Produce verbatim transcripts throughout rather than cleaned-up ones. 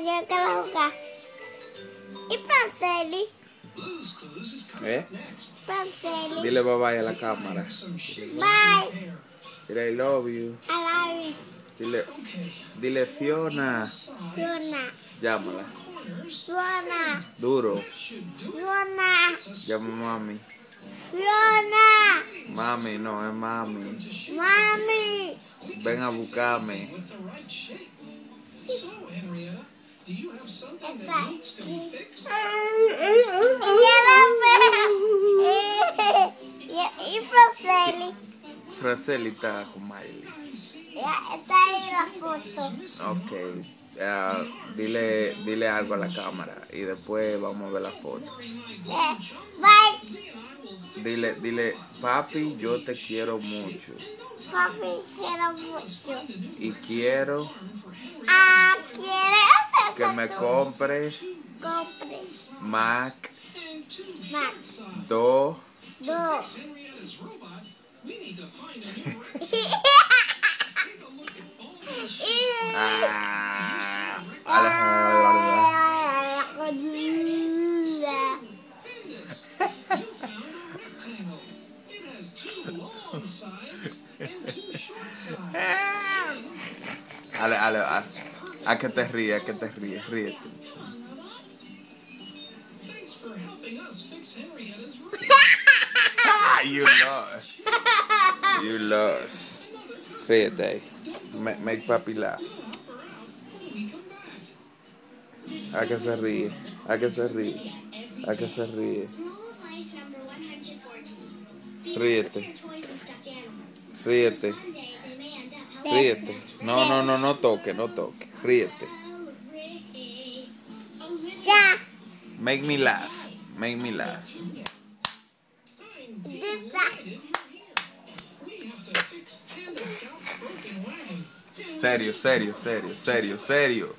yo quiero jugar. ¿Y Franceli? ¿Eh? Franceli. Dile bye bye a la cámara. Bye. Dile I love you. I love you. Dile, dile Fiona. Fiona. Llámala. Fiona. Duro. Fiona. Llama mami. Fiona. Mami, no, es mami. Mami. Ven a buscarme. Está aquí. Y Franceli. Franceli está con Miley. Ya está ahí la foto. Ok. Uh, dile, dile algo a la cámara y después vamos a ver la foto. Eh, bye. Dile, dile, papi, yo te quiero mucho. Papi, quiero mucho. Y quiero Ah, ¿quieres que me compre compre Mac más? dos. Dos. Ah, Alejandro. Ale, ale, a, a que te ríes, a que te ríes, ríete. Ah, you lost. You lost. Ríete. Make, make papi laugh. A que se ríe, a que se ríe, a que se ríe. Ríete. Ríete. Ríete. No, no, no, no toque, no toque. Ríete. Ya. Make me laugh. Make me laugh. Serio, serio, serio, serio, serio.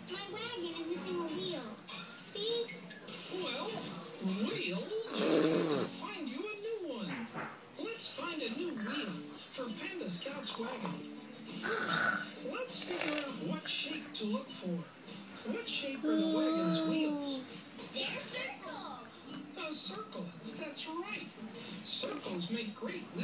Let's figure out what shape to look for. What shape are the wagon's wheels? They're circles. A circle. That's right. Circles make great wheels.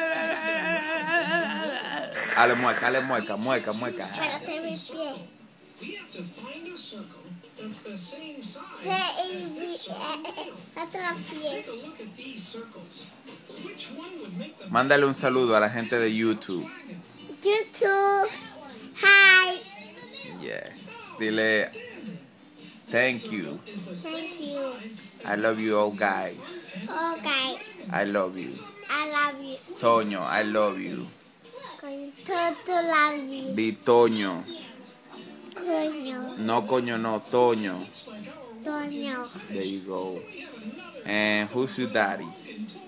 Ale mueca, ale mueca, mueca, mueca. Espérate mi pie. We have to find a circle that's the same size Sí, as this circle wheel. otro pie. Take a look at these circles. Which one would make the Mándale un saludo a la gente de YouTube. YouTube. Hi. Yeah. Dile, thank you. Thank you. I love you all guys. Okay. I love you. I love you. Toño, I love you. Toto love you. Di Toño. Coño. No coño, no, Toño. Toño. There you go. And who's your daddy?